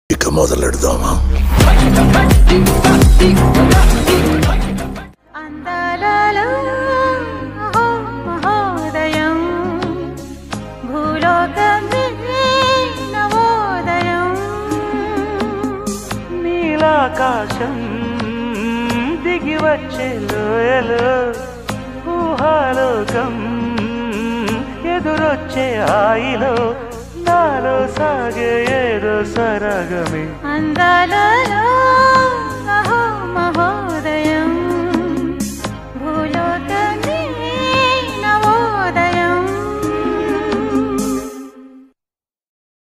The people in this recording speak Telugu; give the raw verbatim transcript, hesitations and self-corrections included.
ఇక మొదలెడదామా? అందాలలో మహోదయం భూలోకమే నవోదయం నీలాకాశం దిగి వచ్చే లోయలో ఊహాలోకం ఎదురొచ్చే హాయిలో నాలో సాగే ఏదో సరగమే అందాలలో